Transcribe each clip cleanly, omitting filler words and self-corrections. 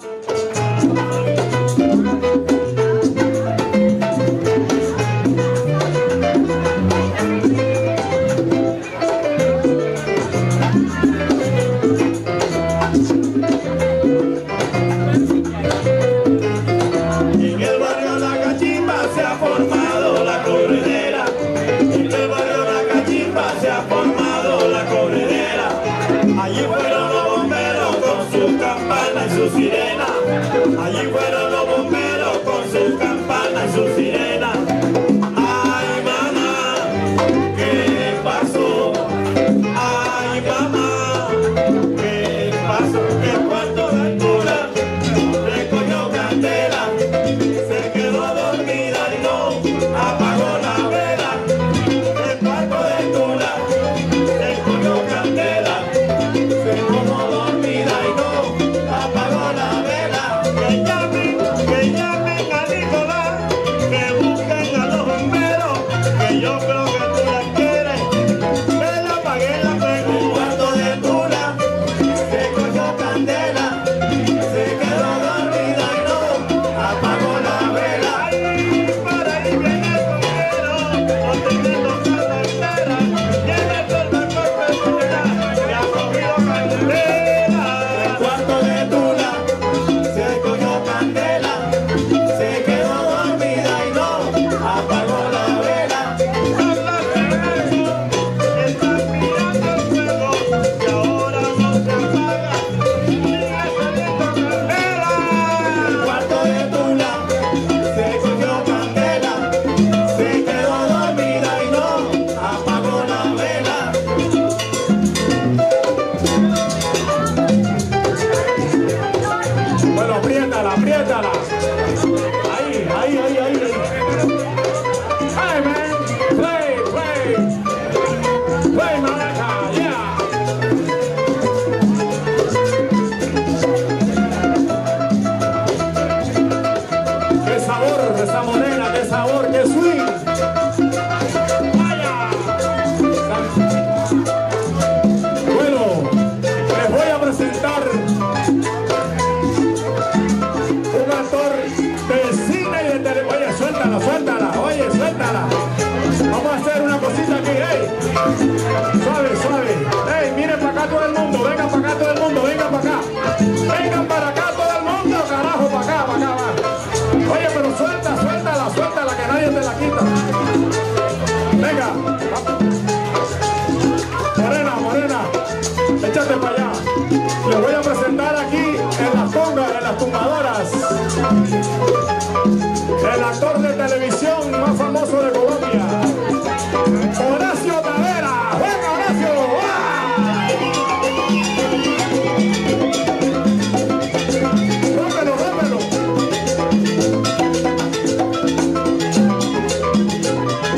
Allí fueron los bomberos con su campana y su sirena. Ay, mamá, ¿qué pasó? Ay, mamá, ¿qué pasó? Que el cuarto de altura le cogió candela, se quedó dormida y no apagó la vela. El cuarto de altura le cogió candela, se quedó dormida y no apagó la vela. Que llamen a Nicolás, que busquen a los bomberos, que yo creo que tú la quieres, que la apagué la pego. El cuarto de Tula se cogió candela, se quedó dormida y no apagó la vela. Ay, por ahí viene el bombero, obteniendo carretera, tiene todo el cuerpo entera, que ha cogido candela. El cuarto de Tula se cogió candela, se quedó dormida y no apagó la vela. Están mirando el fuego y ahora no se apaga, sigue saliendo candela. El cuarto de Tula se cogió candela, se quedó dormida y no apagó la vela. Bueno, apriétala, apriétala. Ahí, ahí, ahí, ahí. Hey, man. Play, play. Play, maraca, yeah. Qué sabor, esa morena, qué sabor, qué swing. Vaya. Bueno, les voy a presentar un actor de cine y de televisión. Oye, suéltala, suéltala, oye, suéltala. Vamos a hacer una cosita aquí, hey. Suave, suave. Hey, miren para acá todo el mundo, vengan para acá todo el mundo, vengan para acá. Vengan para acá todo el mundo, carajo, para acá, va. Oye, pero suéltala, suéltala, que nadie te la quita. Venga. Morena, morena, échate para allá. Les voy a presentar aquí en las congas, en las tumbadoras, el actor de televisión más famoso de Colombia, Horacio Tavera. ¡Venga, Horacio! ¡Rómpelo, rómpelo!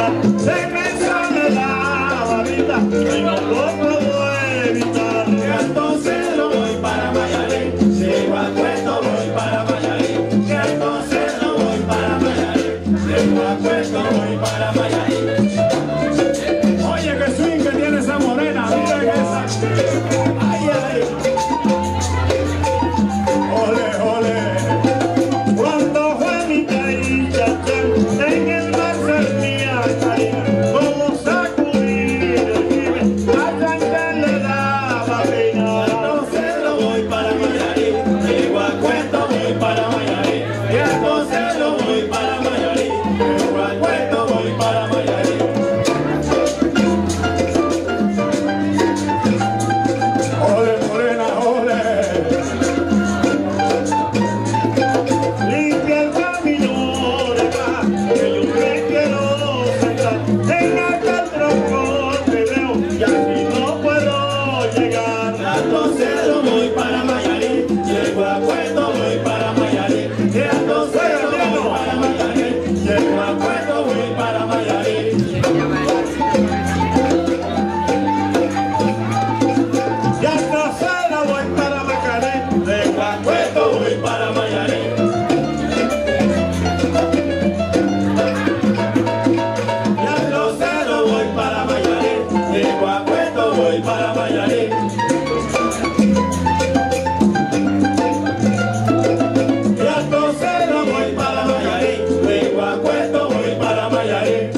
se me sale la babita y no lo puedo evitar. Que entonces lo voy para Mayarí, llego a Puerto voy para Mayarí. Que entonces lo voy para Mayarí, llego a Puerto voy para Mayarí. Oye, que swing que tiene esa morena, miren esa. Ay, ay. Ole, ole. Cuando fue mi caída en el mar servía como sacudir el jibe, a Chancha le daba pena. Entonces lo voy para Mayarí, llego a Puerto voy para Mayarí. Que entonces lo voy para Mayarí, llego a Puerto voy para Mayarí. Ole, morena, ole. Limpia el camino de acá, que yo me quiero sentar en aquel tronco que veo y así no puedo llegar. Entonces lo voy para Mayarí, llego a Puerto voy para Mayarí. Que entonces lo voy para Mayarí, llego a Puerto voy para Mayarí. Ya no se la voy para Macaré, Llego a Puerto voy para Mayarí. Ya lo sé, lo voy para Mayarí, llego a Puerto voy para Mayarí. Ya lo sé, lo voy para Mayarí, llego a Puerto voy para Mayarí.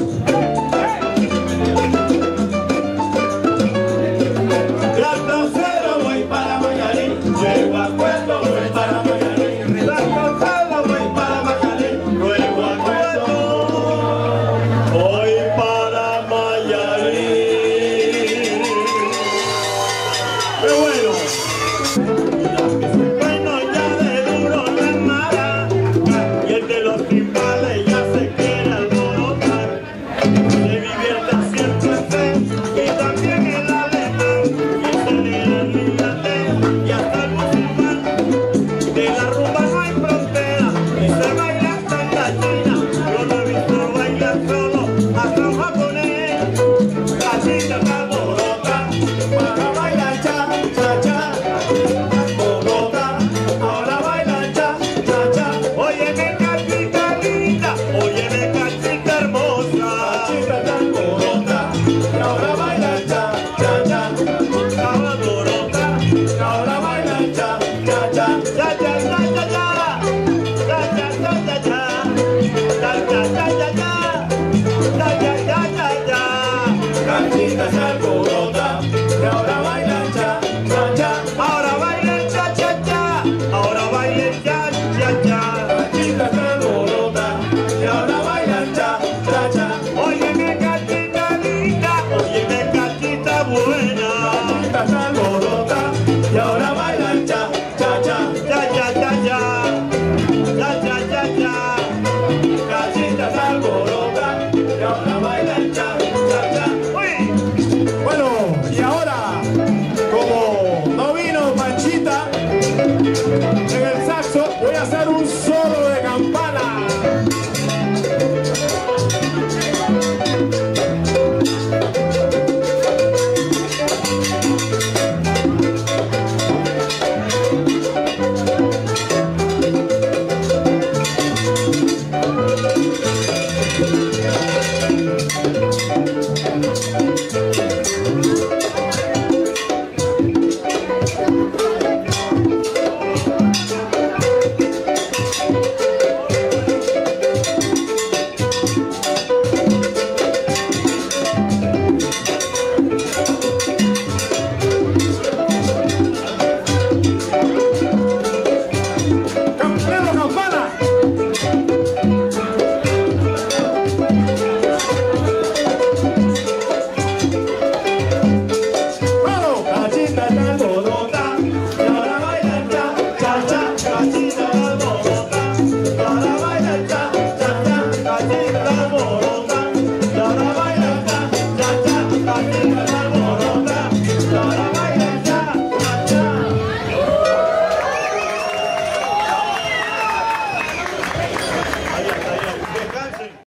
Ya lo sé, lo voy para Mayarí, llego a Puerto voy para Mayarí. la cosa Voy para Mayarí, luego a Puerto. voy para Mayarí. ¡Qué bueno! Bueno, ya de duro la mara, y el de los timbales ya se quiere alborotar. Se divierte haciendo este y también el alemán, y se le el inglés y hasta el musulmán. De la rumba no hay frontera y se baila hasta en la China. Yo no he visto bailar solo hasta un japonés. Así se alborota Para bailar cha, cha, cha, Bogotá, ahora bailan cha, cha, cha. Óyeme cachita linda, óyeme cachita hermosa. Chica tan Bogotá, y ahora bailan cha, cha, cha. Alborota, Y ahora bailan cha, cha, cha. ya, ya, ya, ya, ya. Ya, ya, ya, ya, ya. Ya, ya, ya, ya, ya. Ya, ya, ya, ya, ya. Cachita se alborota, y ahora bailan cha, cha, cha. Ahora bailen cha cha cha, ahora bailen cha cha cha. Cachita se alborota, y ahora bailan cha, cha, cha. Óyeme cachita linda, óyeme cachita buena. Cachita se alborota, y ahora bailan cha, cha, cha. Ya ya ya ya, ya ya ya ya. Cachita se alborota, y ahora bailan cha, cha, cha. Uy, Bueno, y ahora, como no vino Panchita en el saxo, voy a hacer un solo de campana.